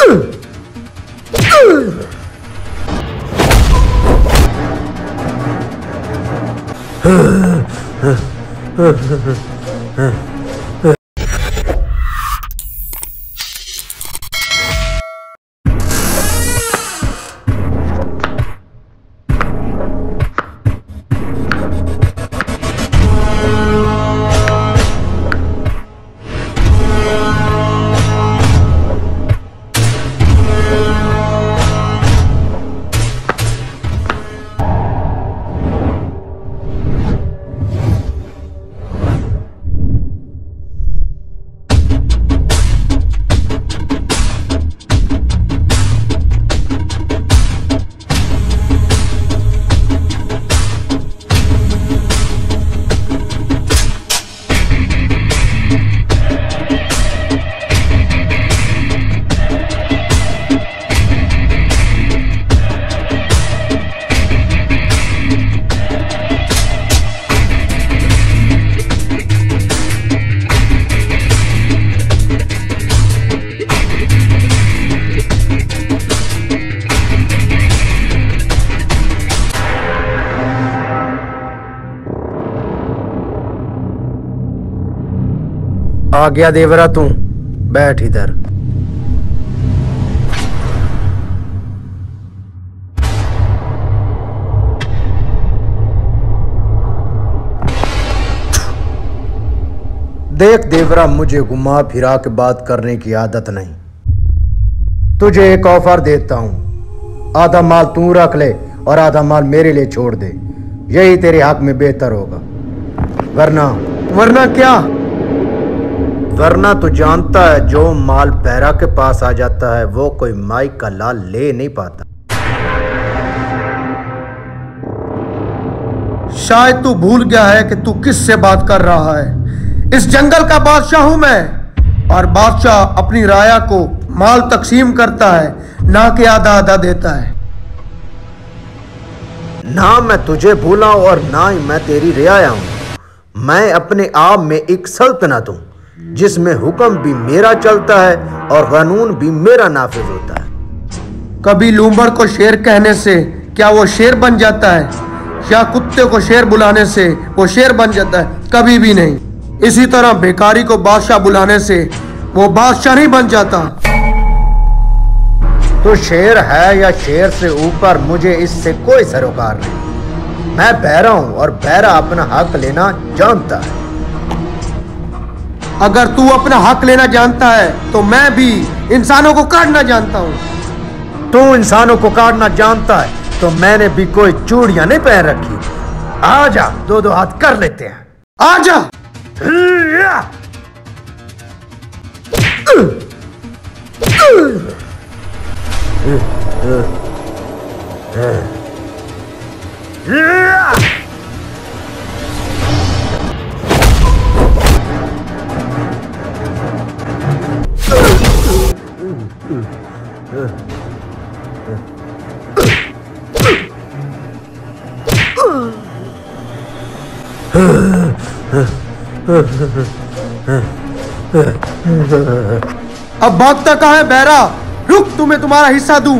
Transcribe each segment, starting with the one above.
आ गया देवरा, तू बैठ इधर। देख देवरा, मुझे घुमा फिरा के बात करने की आदत नहीं। तुझे एक ऑफर देता हूं, आधा माल तू रख ले और आधा माल मेरे लिए छोड़ दे। यही तेरे हक में बेहतर होगा। वरना क्या? वरना तू जानता है जो माल बैरा के पास आ जाता है वो कोई माई का लाल ले नहीं पाता। शायद तू भूल गया है कि तू किससे बात कर रहा है। इस जंगल का बादशाह हूं मैं, और बादशाह अपनी राया को माल तकसीम करता है, ना कि आधा आधा देता है। ना मैं तुझे भूला और ना ही मैं तेरी रियाया हूं। मैं अपने आप में एक सल्तनत हूं जिसमें हुक्म भी मेरा चलता है और कानून भी मेरा नाफिज होता है। कभी लूंबड़ को शेर कहने से क्या वो शेर बन जाता है, या कुत्ते को शेर बुलाने से वो शेर बन जाता है? कभी भी नहीं। इसी तरह भिखारी को बादशाह बुलाने से वो बादशाह नहीं बन जाता। तो शेर है या शेर से ऊपर, मुझे इससे कोई सरोकार नहीं। मैं बहरा हूं और बहरा अपना हक लेना जानता है। अगर तू अपना हक लेना जानता है तो मैं भी इंसानों को काटना जानता हूं। तू इंसानों को काटना जानता है तो मैंने भी कोई चूड़ियां नहीं पहन रखी। आजा, दो दो हाथ कर लेते हैं। आजा। अब भागता कहाँ है बहरा? रुक, तुम्हें तुम्हारा हिस्सा दूं।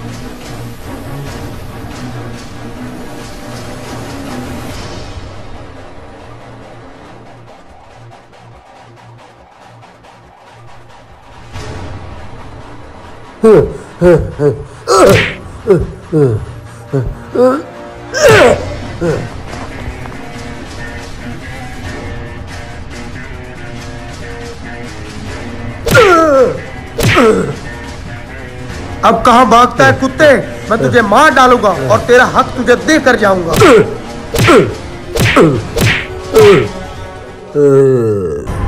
अब कहां भागता है कुत्ते? मैं तुझे मार डालूंगा और तेरा हक तुझे देकर जाऊंगा।